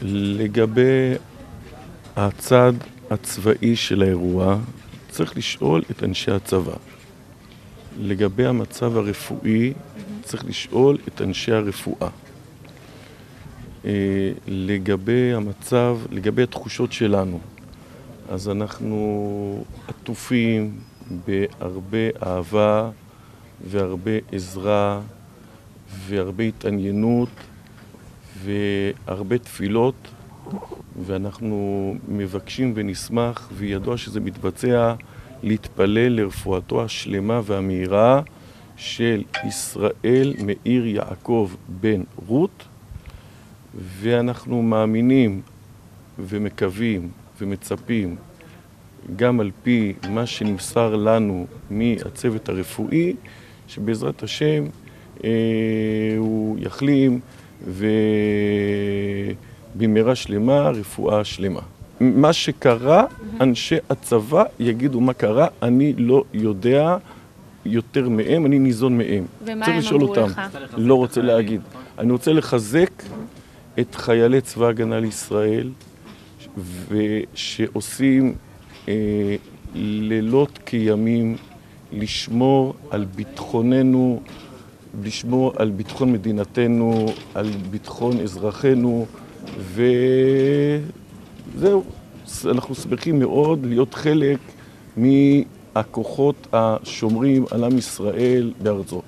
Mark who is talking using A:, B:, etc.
A: לגבי הצד הצבאי של האירוע, צריך לשאול את אנשי הצבא. לגבי המצב הרפואי, צריך לשאול את אנשי הרפואה. לגבי המצב, לגבי התחושות שלנו, אז אנחנו עטופים בהרבה אהבה והרבה עזרה והרבה התעניינות והרבה תפילות, ואנחנו מבקשים ונשמח, וידוע שזה מתבצע, להתפלל לרפואתו השלמה והמהירה של ישראל מאיר יעקב בן רות, ואנחנו מאמינים ומקווים ומצפים גם על פי מה שנמסר לנו מהצוות הרפואי, שבעזרת השם הוא יחלים ובמהרה שלמה, רפואה שלמה. מה שקרה, אנשי הצבא יגידו מה קרה, אני לא יודע יותר מהם, אני ניזון מהם.
B: ומה הם אמרו לך?
A: לא רוצה להגיד. אני רוצה לחזק את חיילי צבא הגנה לישראל, ושעושים לילות כימים לשמור על ביטחוננו, לשמור על ביטחון מדינתנו, על ביטחון אזרחינו, וזהו. אנחנו שמחים מאוד להיות חלק מהכוחות השומרים על עם ישראל בארצו.